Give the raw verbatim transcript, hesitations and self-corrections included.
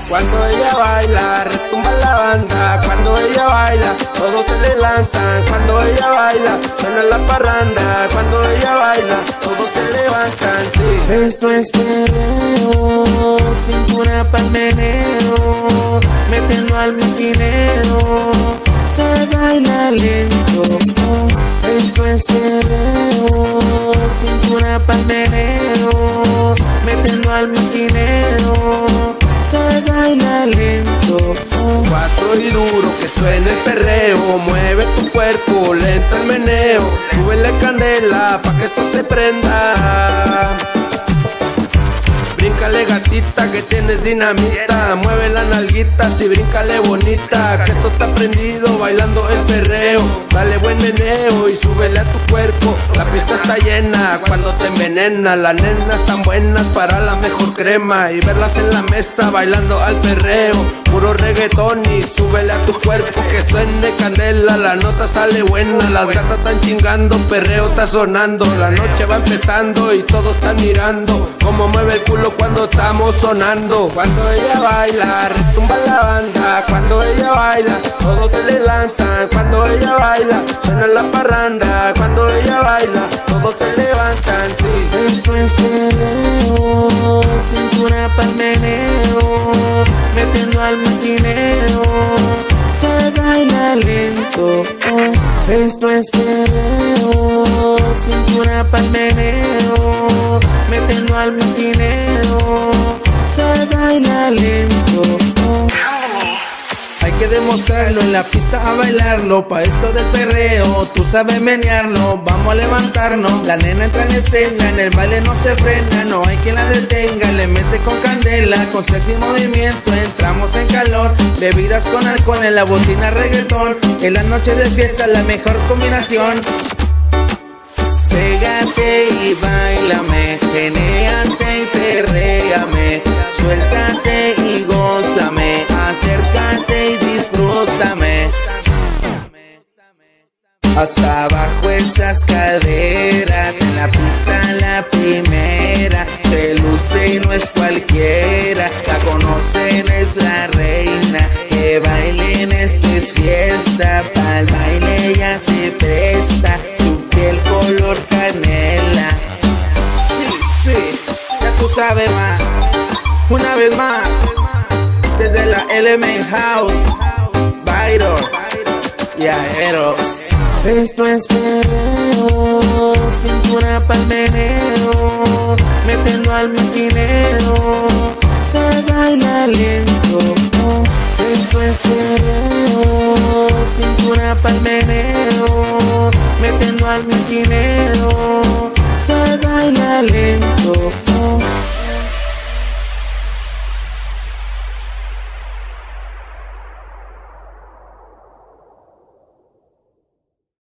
Cuando ella baila, retumba la banda. Cuando ella baila, todos se le lanzan. Cuando ella baila, suena la parranda. Cuando ella baila, todos se levantan, sí. Esto es perreo, cintura pa'l meneo, metiendo al maquineo, se baila lento. Esto es perreo, cintura pa'l meneo, metiendo al maquineo, se baila lento. Cuatro y duro, que suene el perreo. Mueve tu cuerpo, lento el meneo. Súbele candela pa' que esto se prenda. Bríncale gatita que tienes dinamita. Mueve la nalguita, si bríncale bonita. Que esto está prendido, bailando el perreo. Dale buen meneo y súbele a tu cuerpo. La pista está llena cuando te envenena. Las nenas tan buenas para la mejor crema. Y verlas en la mesa bailando al perreo. Puro reggaetón y súbele a tu cuerpo. Que suene candela, la nota sale buena. Las gatas están chingando, perreo está sonando. La noche va empezando y todos están mirando cómo mueve el culo cuando estamos sonando. Cuando ella baila, retumba la banda. Cuando ella baila, todos se le lanzan. Cuando ella baila, suena la parranda. Cuando ella baila, todos se levantan, sí. Esto es perreo, cintura pa'l meneo, metiendo al maquineo, se baila lento. Esto es perreo, cintura pa'l meneo, metiendo al maquineo, se baila lento. Hay que demostrarlo en la pista a bailarlo. Pa' esto del perreo, tú sabes menearlo. Vamos a levantarnos, la nena entra en escena. En el baile no se frena, no hay quien la detenga. Le mete con candela, con sexy movimiento. Entramos en calor, bebidas con alcohol. En la bocina reggaetón, en las noches de fiesta la mejor combinación. Pégate y bailame, genéate y perréame. Suéltate y gózame, acércate y disfrútame. Hasta abajo esas caderas, en la pista la primera. Se luce y no es cualquiera, la conocen, es la reina. Que bailen, esto es fiesta, pa'l baile ella se presta. Su piel color canela. Sí, sí, ya tú sabes más. Una vez más, desde la Element House, Byron y Aero. Esto es perreo, cintura pa'l meneo, metiendo al maquineo, se baila lento. Esto es perreo, cintura pa'l meneo, metiendo al maquineo, se baila lento.